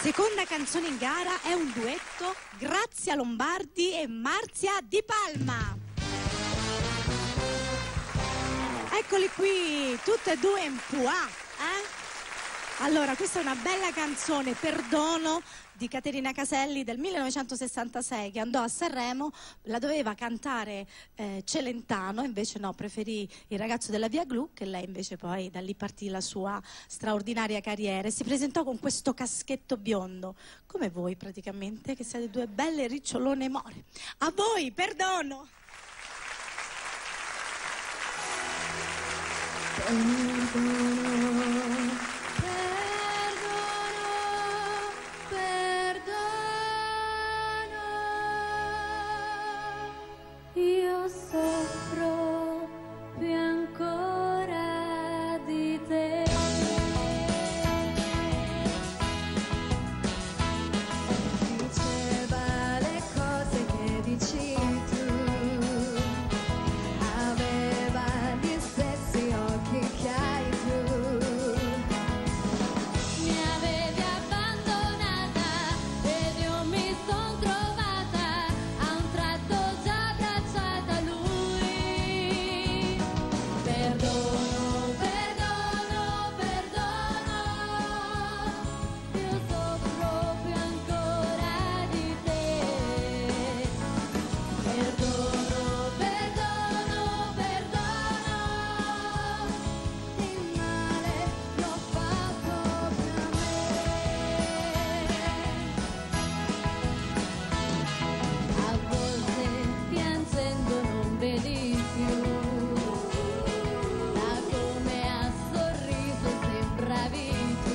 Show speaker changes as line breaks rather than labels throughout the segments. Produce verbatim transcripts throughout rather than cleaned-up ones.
Seconda canzone in gara è un duetto Grazia Lombardi e Marzia Di Palma. Eccoli qui, tutte e due in Pua, eh? Allora, questa è una bella canzone, Perdono, di Caterina Caselli del millenovecentosessantasei, che andò a Sanremo, la doveva cantare eh, Celentano, invece no, preferì Il ragazzo della via Glu, che lei invece poi da lì partì la sua straordinaria carriera e si presentò con questo caschetto biondo, come voi praticamente, che siete due belle ricciolone more. A voi, Perdono!
Perdono. Io soffro più ancora di te. Diceva le cose che dici tu, aveva gli stessi occhi che hai tu. Mi avevi abbandonata ed io mi son trovata a un tratto già abbracciata a lui. Perdono, perdono, perdono, io soffro più ancora di te. Perdono, perdono, perdono, il male l'ho fatto per me. A volte piangendo non vedi più, da come ha sorriso sembravi tu.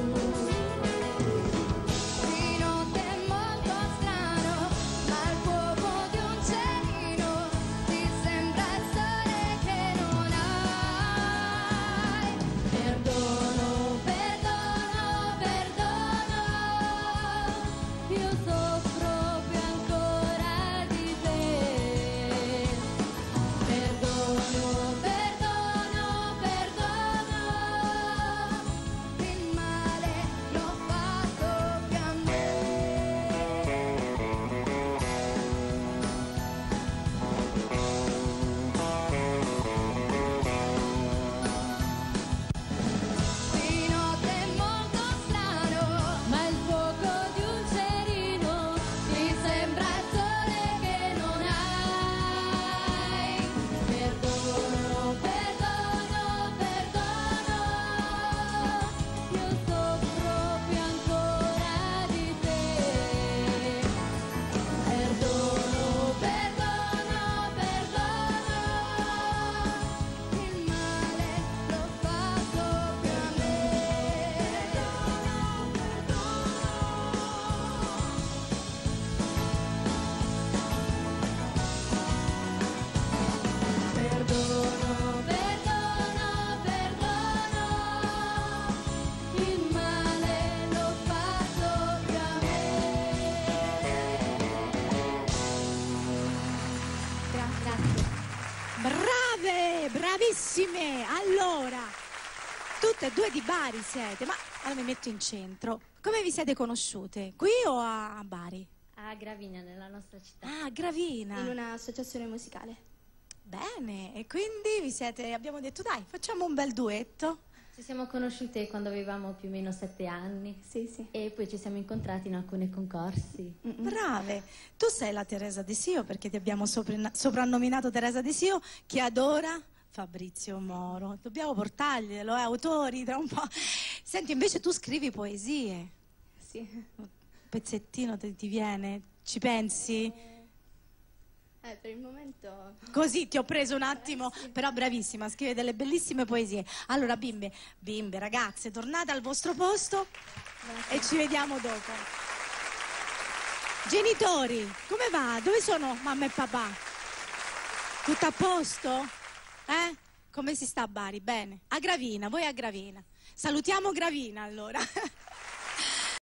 Di notte è molto strano, ma il fuoco di un cerino ti sembra il sole che non hai. Perdono, perdono, perdono, io soffro più ancora di te. Perdono, perdono, perdono, il male l'ho fatto più a me. Di notte è molto strano, ma il fuoco di un cerino ti sembra il sole che non hai. Perdono, perdono, perdono, io soffro più ancora di te. Perdono, perdono, perdono, il male l'ho fatto più a me. Perdono, perdono, perdono, il male l'ho fatto più a me. Grazie.
Brave, bravissime! Allora, tutte e due di Bari siete, ma allora mi metto in centro. Come vi siete conosciute? Qui o a Bari?
A Gravina, nella nostra città.
Ah, a Gravina.
In un'associazione musicale.
Bene, e quindi vi siete, abbiamo detto dai, facciamo un bel duetto.
Ci siamo conosciute quando avevamo più o meno sette anni
Sì, sì.
e poi ci siamo incontrati in alcuni concorsi.
Mm-mm.
Brave, tu sei la Teresa De Sio perché ti abbiamo sopra- soprannominato Teresa De Sio, che adora Fabrizio Moro. Dobbiamo portarglielo, eh, autori, tra un po'. Senti, invece tu scrivi poesie,
Sì.
un pezzettino ti, ti viene, ci pensi?
Eh, per il momento...
Così ti ho preso un attimo,
Eh, sì.
però bravissima, scrive delle bellissime poesie. Allora bimbe, bimbe, ragazze, tornate al vostro posto
Grazie.
e ci vediamo dopo. Genitori, come va? Dove sono mamma e papà? Tutto a posto? Eh? Come si sta a Bari? Bene. A Gravina, voi a Gravina. Salutiamo Gravina allora.